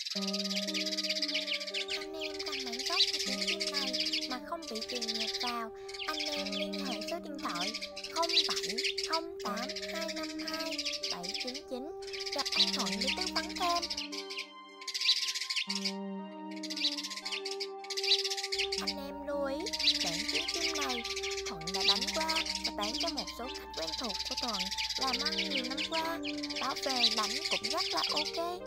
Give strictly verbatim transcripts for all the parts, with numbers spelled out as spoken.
Anh em cần bản gốc của tiếng chim này mà không bị truyền nhạc vào. Anh em liên hệ số điện thoại không bảy không tám hai năm hai bảy chín chín gặp anh Thuận để tư vấn thêm. Anh em lưu ý, bản tiếng chim này Thuận đã đánh qua và bán cho một số khách quen thuộc của Thuận làm ăn nhiều năm qua. Báo về đánh cũng rất là ok.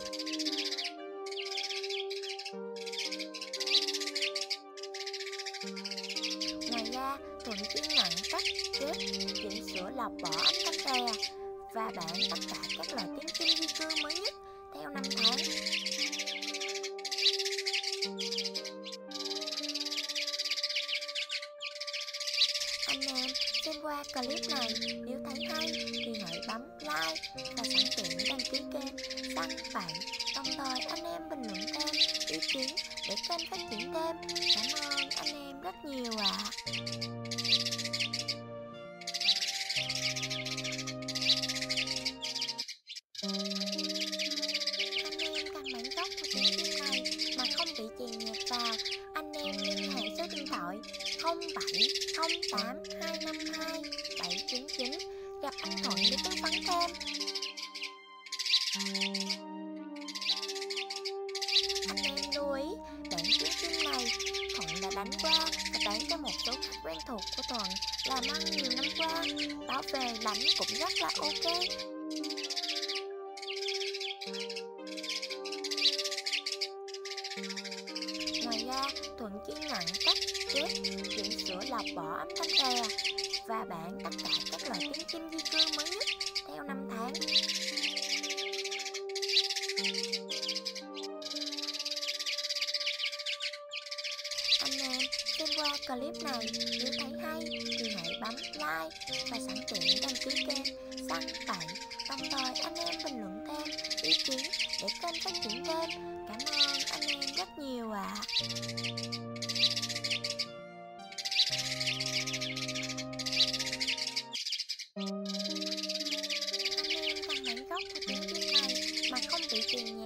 Ngoài ra, Thuận chuyên nhận cắt, ghép, chỉnh sửa lọc bỏ âm thanh rè và bán tất cả các loại tiếng chim di cư mới nhất theo năm tháng. Anh em xem qua clip này nếu thấy hay thì hãy bấm like và sẵn tiện đăng ký kênh Săn Bạn, đồng thời anh em bình luận thêm ý kiến để kênh phát triển thêm. Cảm ơn anh em rất nhiều ạ. Anh em cần bản gốc của tiếng chim này mà không bị chèn nhạc vào. Anh em liên hệ số điện thoại không bảy không tám hai năm hai bảy chín chín gặp anh Thuận để tư vấn thêm. Anh em lưu ý, bản tiếng chim này Thuận đã đánh qua và bán cho một số khách quen thuộc của Thuận làm ăn nhiều năm qua. Báo về đánh cũng rất là ok. Ngoài ra, Thuận chuyên nhận cắt, ghép, chỉnh sửa lọc bỏ âm thanh rè và bán tất cả các loại tiếng chim di cư mới nhất theo năm tháng. Anh em xem qua clip này nếu thấy hay thì hãy bấm like và sẵn tiện đăng ký kênh Săn Bạn, đồng thời anh em bình luận thêm ý kiến để kênh phát triển thêm. Cảm ơn anh em rất nhiều ạ. Anh em cần bản gốc của tiếng chim này mà không bị truyền nhạc